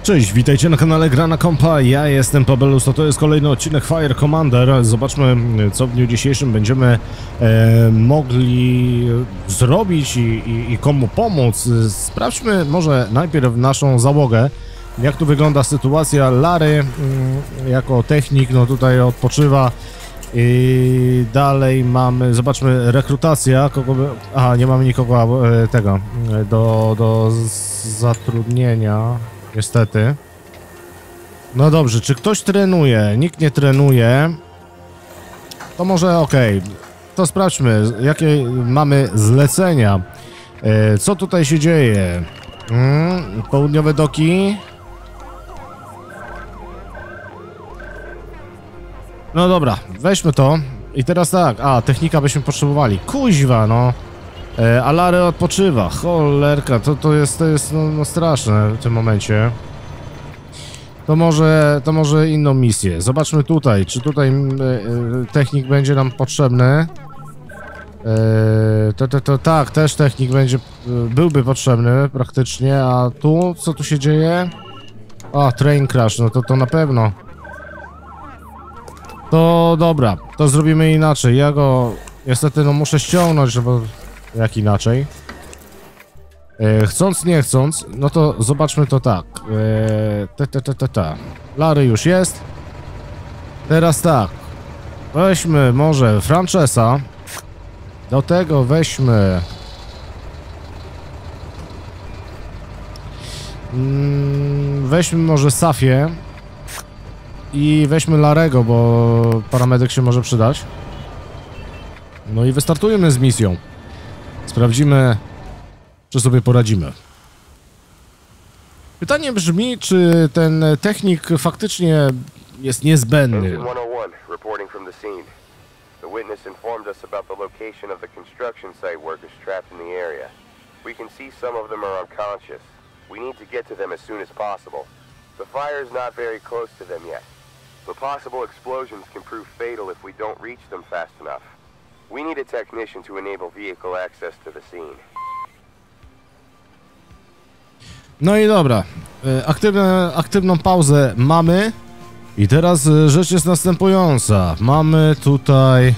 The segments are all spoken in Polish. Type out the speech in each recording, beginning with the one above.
Cześć, witajcie na kanale Gra na Kompa, ja jestem Pabelus, to jest kolejny odcinek Fire Commander. Zobaczmy, co w dniu dzisiejszym będziemy mogli zrobić i komu pomóc. Sprawdźmy może najpierw naszą załogę, jak tu wygląda sytuacja. Larry jako technik, no tutaj odpoczywa. I dalej mamy, zobaczmy, rekrutacja, kogo by... Aha, nie mamy nikogo tego, do zatrudnienia, niestety. No dobrze, czy ktoś trenuje? Nikt nie trenuje. To może okej. To sprawdźmy, jakie mamy zlecenia. Co tutaj się dzieje? Południowe doki. No dobra, weźmy to. I teraz tak, technika byśmy potrzebowali. Kuźwa, no. A Larry odpoczywa. Cholerka, to jest no straszne w tym momencie. To może inną misję. Zobaczmy tutaj, czy tutaj technik będzie nam potrzebny. Tak, też technik byłby potrzebny praktycznie, a tu, co tu się dzieje? Train crash, no to na pewno. To dobra, to zrobimy inaczej. Ja go niestety muszę ściągnąć, bo jak inaczej. Chcąc, nie chcąc, no to zobaczmy to tak. Larry już jest. Teraz tak. Weźmy może Francesa. Do tego weźmy... weźmy może Safię. I weźmy Larego, bo paramedyk się może przydać. No i wystartujemy z misją. Sprawdzimy, czy sobie poradzimy. Pytanie brzmi, czy ten technik faktycznie jest niezbędny. The fire is not very close to them yet, but possible explosions can prove fatal if we don't reach them fast enough. We need a technician to enable vehicle access to the scene. No i dobra, aktywną pauzę mamy i teraz rzecz jest następująca. Mamy tutaj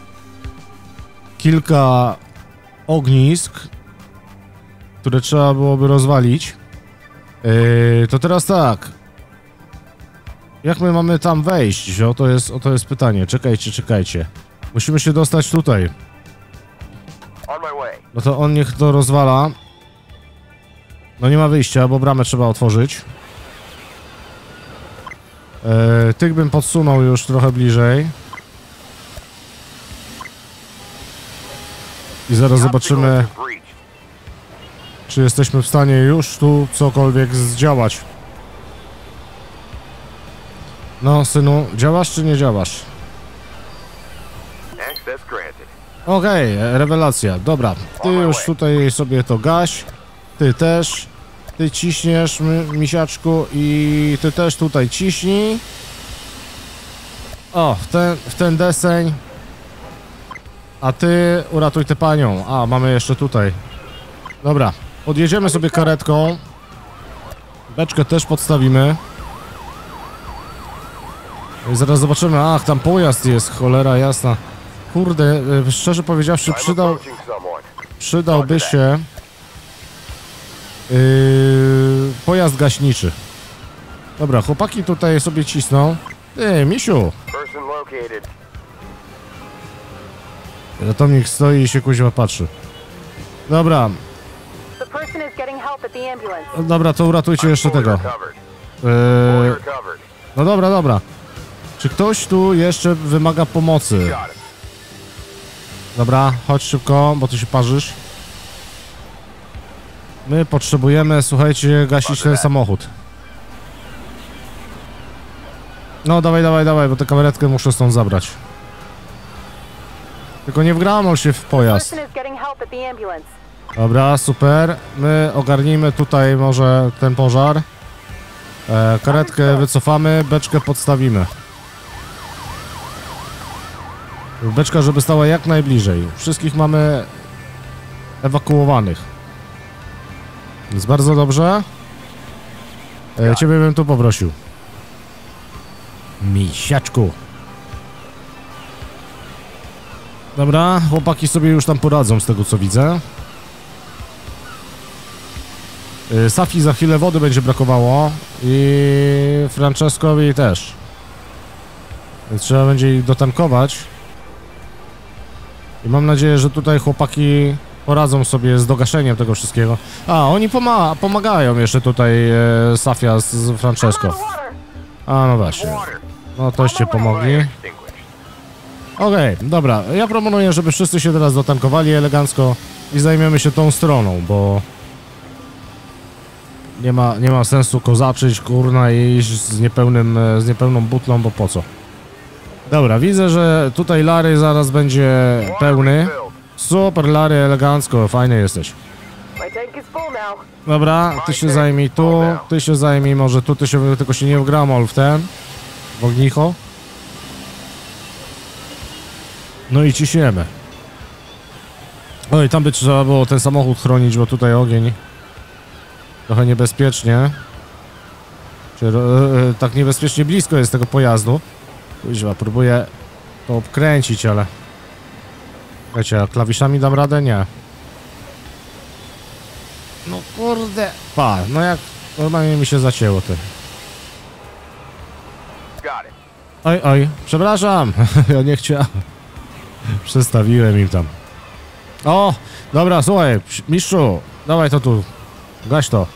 kilka ognisk, które trzeba byłoby rozwalić. To teraz tak. Jak my mamy tam wejść? Oto jest pytanie. Czekajcie. Musimy się dostać tutaj. No to on niech to rozwala. No nie ma wyjścia, bo bramę trzeba otworzyć. Tych bym podsunął już trochę bliżej. I zaraz zobaczymy, czy jesteśmy w stanie już tu cokolwiek zdziałać. No, synu, działasz czy nie działasz? Okej, rewelacja. Dobra, ty już tutaj sobie to gaś. Ty też. Ty ciśniesz, misiaczku, i ty też tutaj ciśnij. W ten deseń. A ty uratuj tę panią. Mamy jeszcze tutaj. Dobra, podjedziemy sobie karetką. Beczkę też podstawimy. I zaraz zobaczymy. Tam pojazd jest, cholera jasna. Kurde, szczerze powiedziawszy, przydałby się pojazd gaśniczy. Dobra, chłopaki tutaj sobie cisną. Ty, misiu! Ratomnik stoi i się kuźwa patrzy. Dobra. Dobra, to uratujcie jeszcze tego. No dobra. Czy ktoś tu jeszcze wymaga pomocy? Dobra, chodź szybko, bo ty się parzysz. My potrzebujemy, słuchajcie, gasić ten samochód. No dawaj, bo tę kameretkę muszę stąd zabrać. Tylko nie wgramał się w pojazd. Dobra, super. My ogarnijmy tutaj może ten pożar. Karetkę wycofamy, beczkę podstawimy. Beczka, żeby stała jak najbliżej. Wszystkich mamy ewakuowanych. Jest bardzo dobrze. Ciebie bym tu poprosił. Misiaczku. Dobra, chłopaki sobie już tam poradzą z tego co widzę. Safi za chwilę wody będzie brakowało i Francescowi też. Więc trzeba będzie ich dotankować. I mam nadzieję, że tutaj chłopaki poradzą sobie z dogaszeniem tego wszystkiego. A, oni pomagają jeszcze tutaj Safia z Francesco. A, no właśnie. No toście pomogli. Okej, dobra. Ja proponuję, żeby wszyscy się teraz dotankowali elegancko i zajmiemy się tą stroną, bo nie ma sensu kozaczyć, kurna, i iść z niepełną butlą, bo po co? Dobra, widzę, że tutaj Larry zaraz będzie pełny. Super, Larry, elegancko, fajny jesteś. Dobra, ty się zajmij tu, ty się zajmij może tu, tylko się nie wgramol w ten, w ognicho. No i ciśniemy. Oj, tam by trzeba było ten samochód chronić, bo tutaj ogień. Trochę niebezpiecznie. Tak niebezpiecznie blisko jest tego pojazdu. Kuźwa, próbuję to obkręcić, ale... Wiecie, a klawiszami dam radę? Nie. No kurde. Pa, no jak normalnie mi się zacięło ty. Oj, oj, przepraszam. Ja nie chciałem. Przestawiłem im tam. O, dobra, słuchaj, mistrzu, dawaj to tu. Gaś to.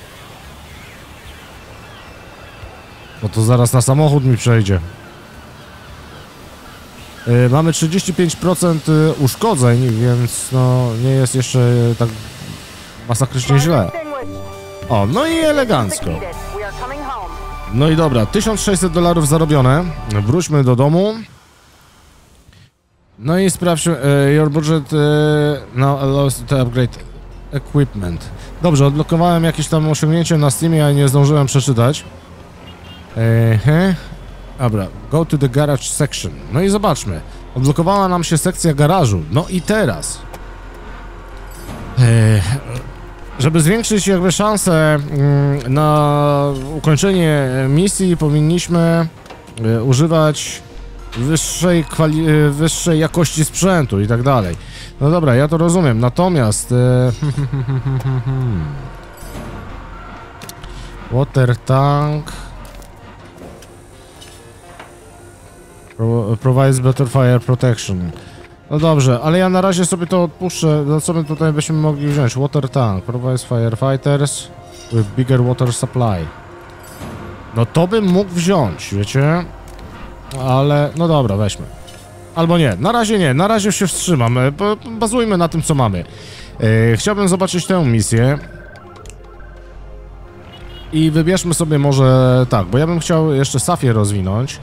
Bo to zaraz na samochód mi przejdzie. Mamy 35% uszkodzeń, więc no nie jest jeszcze tak masakrycznie źle. O, no i elegancko. No i dobra, $1600 zarobione. Wróćmy do domu. No i sprawdźmy, your budget now allows to upgrade equipment. Dobrze, odblokowałem jakieś tam osiągnięcie na Steamie, a nie zdążyłem przeczytać. Dobra, go to the garage section. No i zobaczmy. Odblokowała nam się sekcja garażu. No i teraz. Żeby zwiększyć jakby szansę na ukończenie misji, powinniśmy używać wyższej jakości sprzętu i tak dalej. No dobra, ja to rozumiem. Natomiast water tank provides better fire protection. No dobrze, ale ja na razie sobie to odpuszczę. No co my tutaj byśmy mogli wziąć? Water tank provides firefighters with bigger water supply. No to bym mógł wziąć, wiecie? Ale, no dobra, weźmy. Albo nie, na razie nie, na razie się wstrzymam. Bazujmy na tym, co mamy. Chciałbym zobaczyć tę misję. I wybierzmy sobie może tak, bo ja bym chciał jeszcze Safię rozwinąć.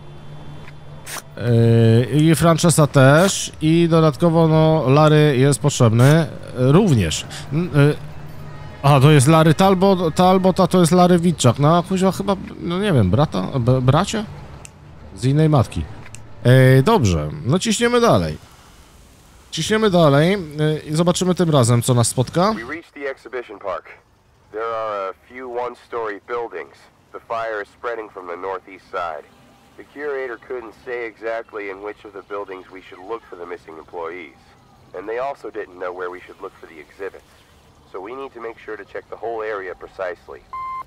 I Francesa też. I dodatkowo, no, Larry jest potrzebny również. A, to jest Larry Talbot, a to jest Larry Witczak. No, kuźwa, chyba, no nie wiem, bracia? Z innej matki. Dobrze, no ciśniemy dalej. Ciśniemy dalej i zobaczymy tym razem, co nas spotka. We reached the exhibition park. There are a few one-story buildings. The fire is spreading from the northeast side. The curator couldn't say exactly in which of the buildings we should look for the missing employees. And they also didn't know where we should look for the exhibits. So we need to make sure to check the whole area precisely.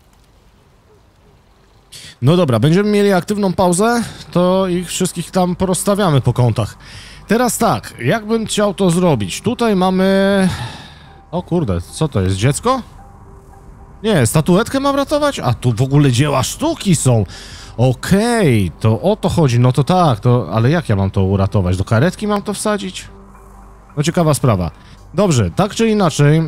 No dobra, będziemy mieli aktywną pauzę, to ich wszystkich tam porozstawiamy po kątach. Teraz tak, jak bym chciał to zrobić? Tutaj mamy... O kurde, co to jest, dziecko? Nie, statuetkę mam ratować? A tu w ogóle dzieła sztuki są. Okej, to o to chodzi, no to tak, to... Ale jak ja mam to uratować? Do karetki mam to wsadzić? No ciekawa sprawa. Dobrze, tak czy inaczej...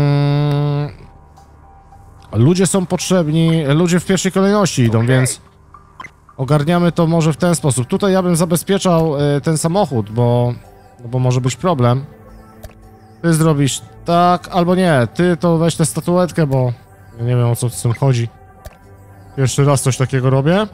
Ludzie są potrzebni, ludzie w pierwszej kolejności idą, więc ogarniamy to może w ten sposób. Tutaj ja bym zabezpieczał ten samochód, bo może być problem. Ty zrobisz tak, albo nie, ty to weź tę statuetkę, bo ja nie wiem, o co z tym chodzi. Pierwszy raz coś takiego robię.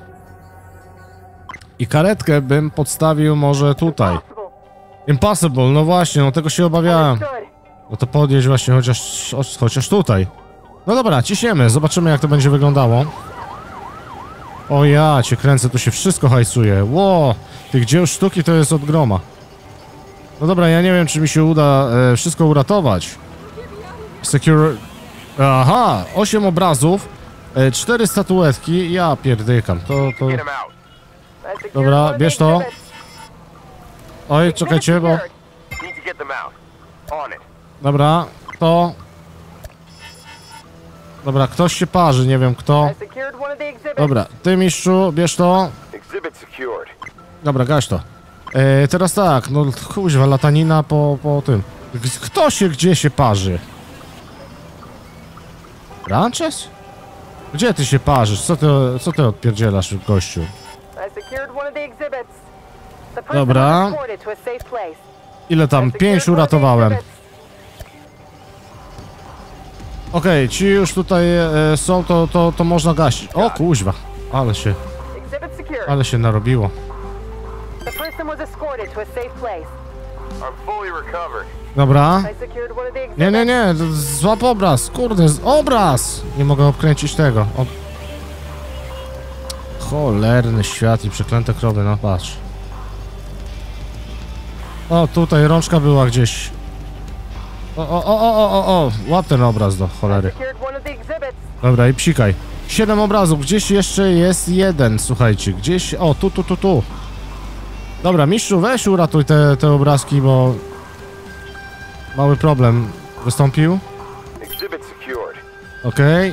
I karetkę bym podstawił może tutaj. Impossible, no właśnie, no tego się obawiałem. No to podjedź właśnie chociaż tutaj. No dobra, ciśniemy, zobaczymy jak to będzie wyglądało. O ja cię kręcę, tu się wszystko hajsuje. Ło, tych dzieł sztuki to jest od groma. No dobra, ja nie wiem czy mi się uda wszystko uratować. Secure... Aha, 8 obrazów, 4 statuetki, ja pierdykam, to... Get him out. Dobra, bierz to. Oj, czekajcie, bo... Need to get them out. On it. Dobra, to... Dobra, ktoś się parzy, nie wiem kto. Dobra, ty mistrzu, bierz to. Exhibit secured. Dobra, gaś to. Teraz tak, no kuźwa, latanina po tym. Kto się gdzie się parzy? Ranches? Gdzie ty się parzysz? Co ty odpierdzielasz, gościu? Dobra. Ile tam? 5 uratowałem. Okej, ci już tutaj są, to można gasić. O kuźwa, ale się narobiło. I'm fully recovered. Dobra. Nie, złap obraz, kurde, obraz! Nie mogę obkręcić tego. Cholerny świat i przeklęte krowy, no patrz. O, tutaj rączka była gdzieś. O, łap ten obraz do cholery. Dobra, i psikaj. 7 obrazów, gdzieś jeszcze jest jeden, słuchajcie, gdzieś, o, tu. Dobra, mistrzu, weź uratuj te obrazki, bo... Mały problem wystąpił. Okej.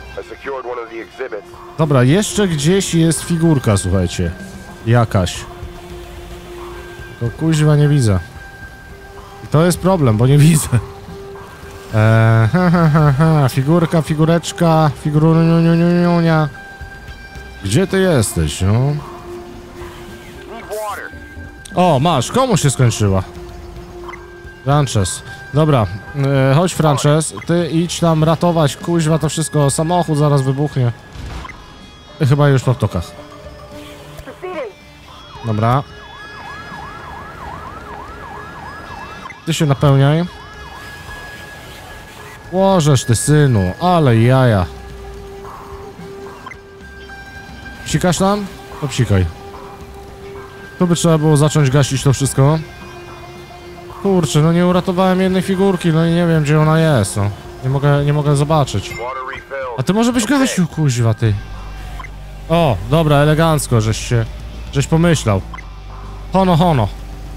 Dobra, jeszcze gdzieś jest figurka, słuchajcie. Jakaś. To kuźwa nie widzę. I to jest problem, bo nie widzę. Figurka, figureczka, figurunia. Gdzie ty jesteś, no? O, masz, komu się skończyła? Frances. Dobra, chodź Frances, ty idź tam ratować, kuźwa to wszystko, samochód zaraz wybuchnie. Chyba już po tokach. Dobra. Ty się napełniaj. Łożesz ty synu, ale jaja. Psikasz tam? To psikaj. Tu by trzeba było zacząć gasić to wszystko. Kurczę, no nie uratowałem jednej figurki, no i nie wiem gdzie ona jest, no. Nie mogę zobaczyć. A ty może byś gasił, kuźwa ty. O, dobra, elegancko, żeś pomyślał. Hono.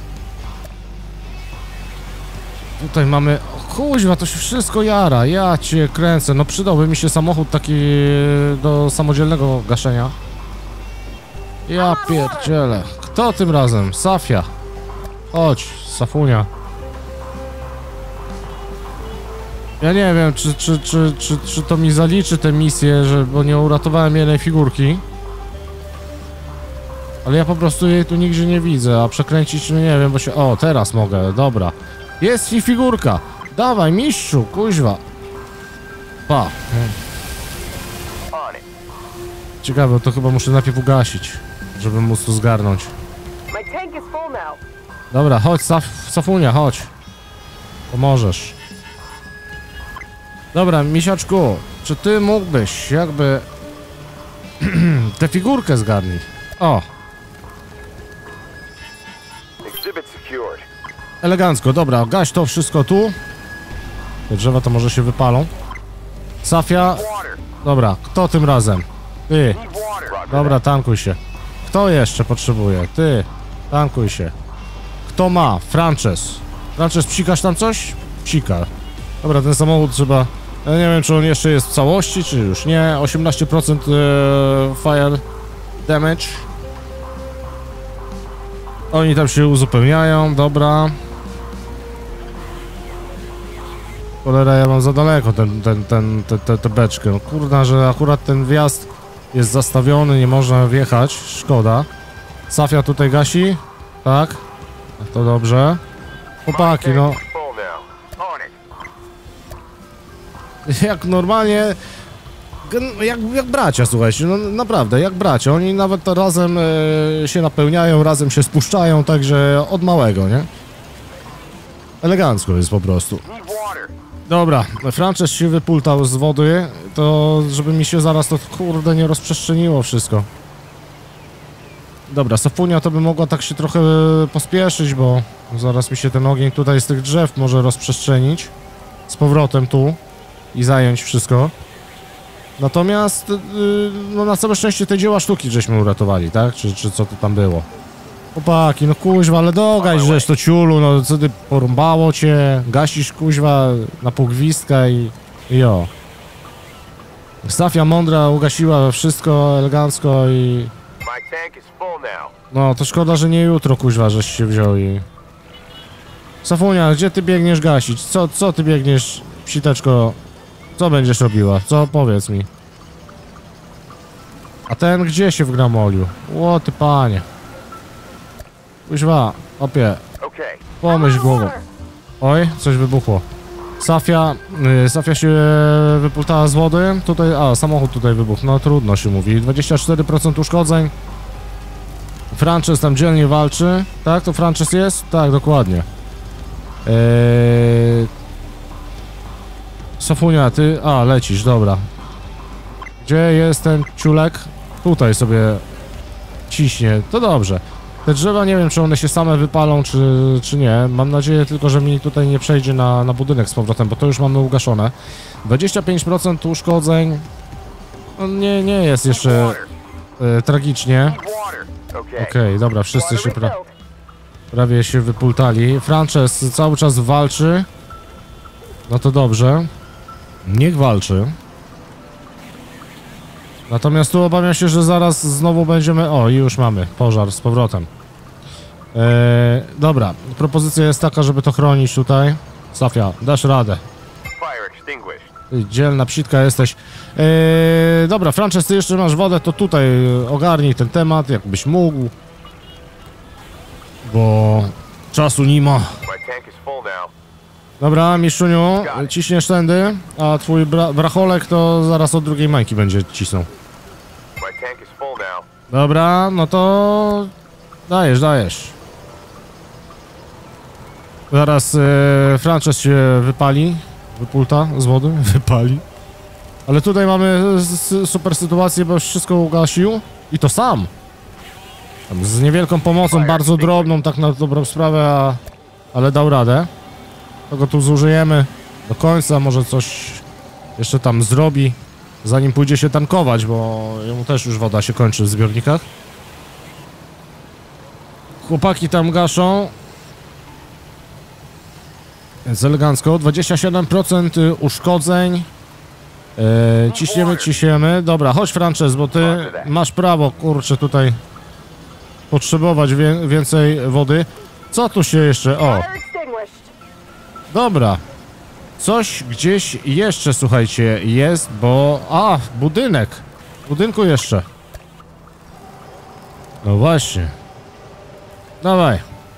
Tutaj mamy... O, kuźwa, to się wszystko jara, ja cię kręcę. No przydałby mi się samochód taki do samodzielnego gaszenia. Ja pierdzielę. Kto tym razem? Safia. Chodź, Safunia. Ja nie wiem, czy to mi zaliczy tę misję, bo nie uratowałem jednej figurki. Ale ja po prostu jej tu nigdzie nie widzę, a przekręcić, no nie wiem, bo się... O, teraz mogę, dobra. Jest i figurka. Dawaj, mistrzu, kuźwa. Pa. Ciekawe, to chyba muszę najpierw ugasić, żeby móc tu zgarnąć. Dobra, chodź, Safunia, chodź. Pomożesz. Dobra, misiaczku, czy ty mógłbyś jakby... tę figurkę zgarnij? O. Elegancko, dobra, gaś to wszystko tu. Te drzewa to może się wypalą. Safia. Dobra, kto tym razem? Ty. Dobra, tankuj się. Kto jeszcze potrzebuje? Ty. Tankuj się. Kto ma? Frances. Frances, psikasz tam coś? Psika. Dobra, ten samochód trzeba... Ja nie wiem, czy on jeszcze jest w całości, czy już nie. 18% fire damage. Oni tam się uzupełniają, dobra. Cholera, ja mam za daleko tę beczkę. No kurna, że akurat ten wjazd jest zastawiony, nie można wjechać. Szkoda. Safia tutaj gasi? Tak? To dobrze. Chłopaki, no. Jak normalnie... Jak bracia, słuchajcie, no naprawdę, jak bracia. Oni nawet razem się napełniają, razem się spuszczają, także od małego, nie? Elegancko jest po prostu. Dobra, Frances się wypultał z wody, to żeby mi się zaraz to kurde nie rozprzestrzeniło wszystko. Dobra, Safunia to by mogła tak się trochę pospieszyć, bo zaraz mi się ten ogień tutaj z tych drzew może rozprzestrzenić. Z powrotem tu i zająć wszystko. Natomiast, no na całe szczęście te dzieła sztuki żeśmy uratowali, tak? Czy co to tam było? Chłopaki, no kuźwa, ale dogaj, żeś to ciulu, no co ty, porąbało cię, gasisz kuźwa na pół gwizdka i jo. Safia mądra ugasiła wszystko elegancko i... No, to szkoda, że nie jutro kuźwa, żeś się wziął i... Safunia, gdzie ty biegniesz gasić? Co ty biegniesz, psiteczko? Co będziesz robiła? Co? Powiedz mi. A ten gdzie się wgramolił? Ło ty panie. Kuźwa, opie. Pomyśl głową. Oj, coś wybuchło. Safia się wypultała z wody. Tutaj, samochód tutaj wybuchł. No trudno się mówi. 24% uszkodzeń. Frances tam dzielnie walczy. Tak, to Frances jest? Tak, dokładnie. Safunia, ty... lecisz, dobra. Gdzie jest ten ciulek? Tutaj sobie ciśnie. To dobrze. Te drzewa, nie wiem, czy one się same wypalą, czy nie. Mam nadzieję tylko, że mi tutaj nie przejdzie na budynek z powrotem, bo to już mamy ugaszone. 25% uszkodzeń. No nie jest jeszcze tragicznie. Okej, dobra, wszyscy się prawie się wypultali. Frances cały czas walczy. No to dobrze. Niech walczy. Natomiast tu obawiam się, że zaraz znowu będziemy... O, i już mamy pożar z powrotem. Dobra, propozycja jest taka, żeby to chronić tutaj. Safia, dasz radę. Ty dzielna psitka jesteś. Dobra, Frances, ty jeszcze masz wodę, to tutaj ogarnij ten temat, jakbyś mógł. Bo czasu nie ma. Dobra, Miszuniu, ciśniesz tędy, a twój bracholek to zaraz od drugiej mańki będzie cisnął. Dobra, no to... Dajesz. Zaraz Frances się wypali, wypulta z wody, wypali. Ale tutaj mamy super sytuację, bo już wszystko ugasił i to sam. Tam z niewielką pomocą, bardzo drobną, tak na dobrą sprawę, ale dał radę. Tego tu zużyjemy do końca, może coś jeszcze tam zrobi, zanim pójdzie się tankować, bo jemu też już woda się kończy w zbiornikach. Chłopaki tam gaszą. Więc elegancko, 27% uszkodzeń. Ciśniemy. Dobra, chodź Frances, bo ty masz prawo, kurczę, tutaj potrzebować więcej wody. Co tu się jeszcze... O! Dobra. Coś gdzieś jeszcze, słuchajcie, jest, bo... budynek. W budynku jeszcze. No właśnie. Dawaj.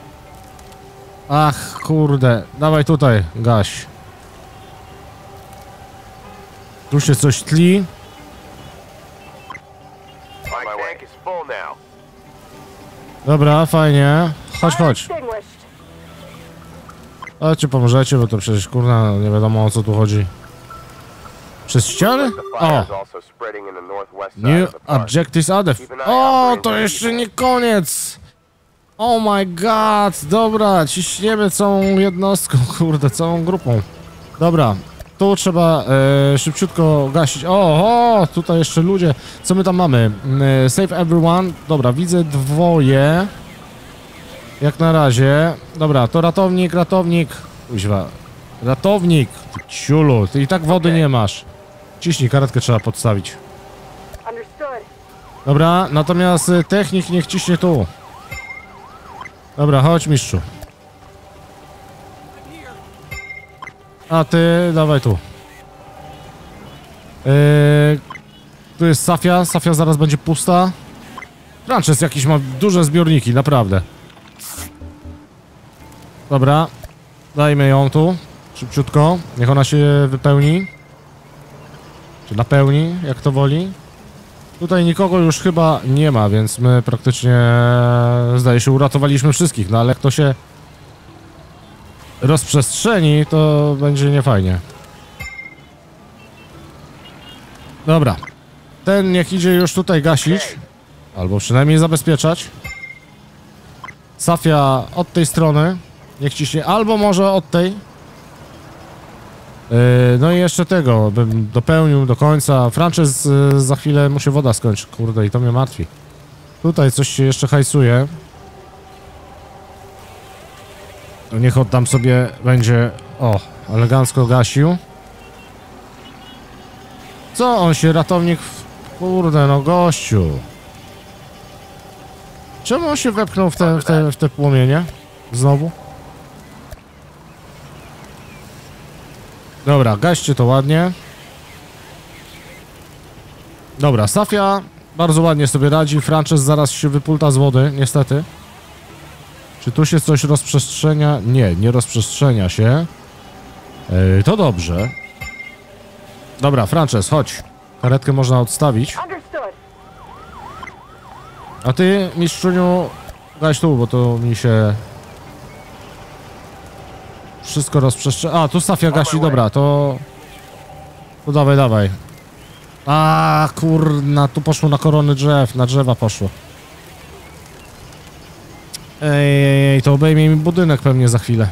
Ach, kurde. Dawaj tutaj, gaś. Tu się coś tli. Dobra, fajnie. Chodź. Chodźcie, pomożecie, bo to przecież, kurna, nie wiadomo o co tu chodzi. Przez ściany? O! New objectives added. O, to jeszcze nie koniec! Oh my god! Dobra, ciśniemy całą jednostką, kurde, całą grupą. Dobra, tu trzeba szybciutko gasić. O, tutaj jeszcze ludzie. Co my tam mamy? Save everyone. Dobra, widzę dwoje. Jak na razie. Dobra, to ratownik. Kuźwa. Ratownik. Ty ciulu, ty i tak wody nie masz. Ciśnij, karetkę trzeba podstawić. Dobra, natomiast technik niech ciśnie tu. Dobra, chodź mistrzu. A ty, dawaj tu. Tu jest Safia. Safia zaraz będzie pusta. Frances jakiś ma duże zbiorniki, naprawdę. Dobra. Dajmy ją tu. Szybciutko. Niech ona się wypełni. Czy napełni, jak to woli. Tutaj nikogo już chyba nie ma, więc my praktycznie, zdaje się, uratowaliśmy wszystkich. No ale jak to się rozprzestrzeni, to będzie niefajnie. Dobra. Ten niech idzie już tutaj gasić. Albo przynajmniej zabezpieczać. Safia od tej strony. Niech ciśnie, albo może od tej. No i jeszcze tego bym dopełnił do końca. Frances, za chwilę mu się woda skończy. Kurde, i to mnie martwi. Tutaj coś się jeszcze hajsuje. Niech on tam sobie będzie, o, elegancko gasił. Co on się, ratownik... Kurde, no gościu. Czemu on się wepchnął w te płomienie? Znowu? Dobra, gaście to ładnie. Dobra, Safia bardzo ładnie sobie radzi. Frances zaraz się wypulta z wody, niestety. Czy tu się coś rozprzestrzenia? Nie, nie rozprzestrzenia się. To dobrze. Dobra, Frances, chodź. Karetkę można odstawić. A ty, mistrzuniu, gaś tu, bo to mi się... Wszystko rozprzestrzenia... A, tu Safia gasi, dobra, to... To dawaj, dawaj. A, kurna, tu poszło na korony drzew, na drzewa poszło. Ej, to obejmie mi budynek pewnie za chwilę.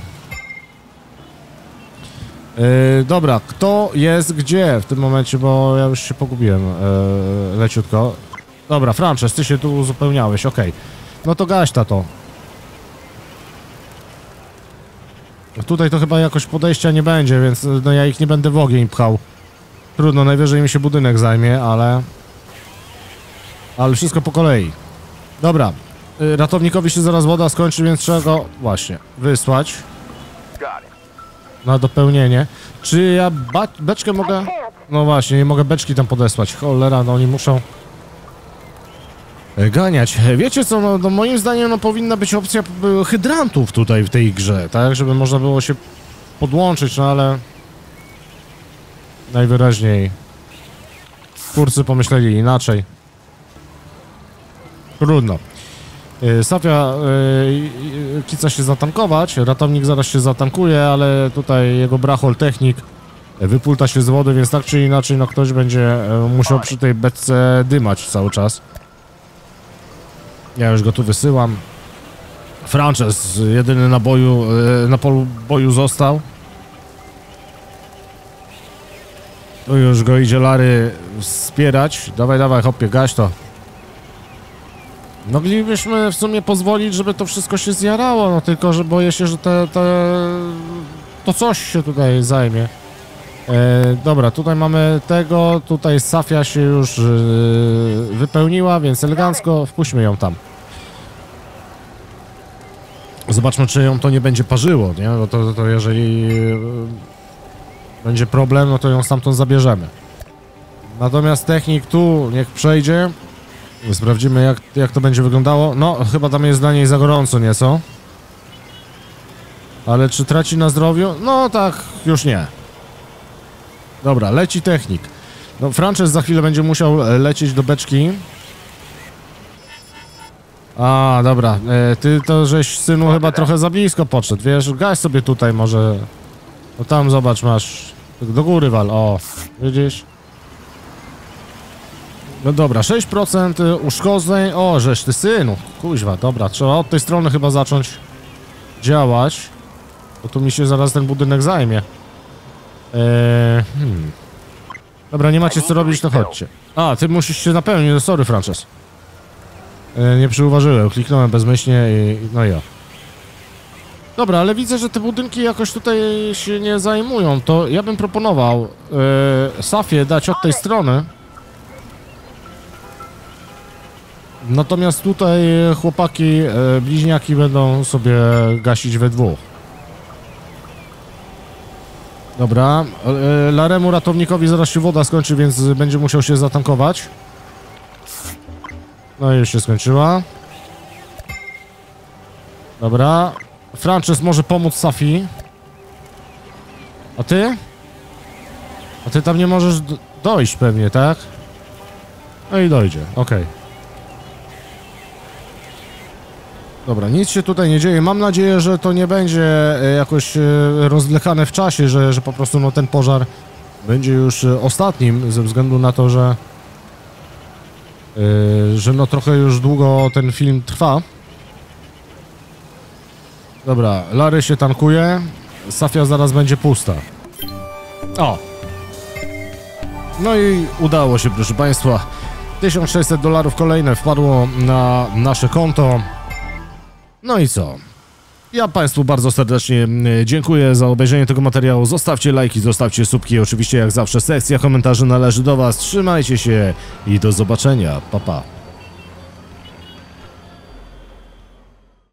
Dobra, kto jest gdzie w tym momencie, bo ja już się pogubiłem leciutko. Dobra, Frances, ty się tu uzupełniałeś, okej. No to gaś to. Tutaj to chyba jakoś podejścia nie będzie, więc no ja ich nie będę w ogień pchał. Trudno, najwyżej mi się budynek zajmie, ale wszystko po kolei. Dobra, ratownikowi się zaraz woda skończy, więc trzeba go właśnie wysłać na dopełnienie. Czy ja beczkę mogę... No właśnie, nie mogę beczki tam podesłać. Cholera, no oni muszą ganiać. Wiecie co, no moim zdaniem no powinna być opcja hydrantów tutaj w tej grze, tak? Żeby można było się podłączyć, no ale... Najwyraźniej twórcy pomyśleli inaczej. Trudno. Safia kica się zatankować, ratownik zaraz się zatankuje, ale tutaj jego brachol technik wypulta się z wody, więc tak czy inaczej no ktoś będzie musiał przy tej beczce dymać cały czas. Ja już go tu wysyłam. Frances jedyny na polu boju został. Tu już go idzie Larry wspierać. Dawaj, dawaj, hopie, gaś to. Moglibyśmy w sumie pozwolić, żeby to wszystko się zjarało, no tylko, że boję się, że to coś się tutaj zajmie. Dobra, tutaj mamy tego, tutaj Safia się już wypełniła, więc elegancko wpuśćmy ją tam. Zobaczmy, czy ją to nie będzie parzyło, nie? Bo to jeżeli będzie problem, no to ją stamtąd zabierzemy. Natomiast technik tu niech przejdzie. Sprawdzimy, jak to będzie wyglądało. No, chyba tam jest dla niej za gorąco nieco. Ale czy traci na zdrowiu? No tak, już nie. Dobra, leci technik. No, Frances za chwilę będzie musiał lecieć do beczki. A, dobra. Ty to żeś, synu, chyba trochę za blisko podszedł. Wiesz, gaś sobie tutaj może. No tam zobacz, masz. Do góry wal, o. Widzisz? No dobra, 6% uszkodzeń. O, żeś ty, synu. Kuźwa, dobra, trzeba od tej strony chyba zacząć działać. Bo tu mi się zaraz ten budynek zajmie. Dobra, nie macie co robić, to chodźcie. A, ty musisz się napełnić, sorry, Frances. Nie przyuważyłem, kliknąłem bezmyślnie i no ja. Dobra, ale widzę, że te budynki jakoś tutaj się nie zajmują. To ja bym proponował Safię dać od tej strony. Natomiast tutaj chłopaki, bliźniaki będą sobie gasić we dwóch. Dobra, Laremu ratownikowi zaraz się woda skończy, więc będzie musiał się zatankować. No i już się skończyła. Dobra, Frances może pomóc Safii. A ty? A ty tam nie możesz dojść pewnie, tak? No i dojdzie, okej. Dobra, nic się tutaj nie dzieje. Mam nadzieję, że to nie będzie jakoś rozwlekane w czasie, że po prostu no, ten pożar będzie już ostatnim, ze względu na to, że no trochę już długo ten film trwa. Dobra, Larry się tankuje, Safia zaraz będzie pusta. O! No i udało się, proszę Państwa. $1600 kolejne wpadło na nasze konto. No i co? Ja Państwu bardzo serdecznie dziękuję za obejrzenie tego materiału. Zostawcie lajki, zostawcie subki. Oczywiście jak zawsze sekcja komentarzy należy do Was. Trzymajcie się i do zobaczenia. Pa, pa.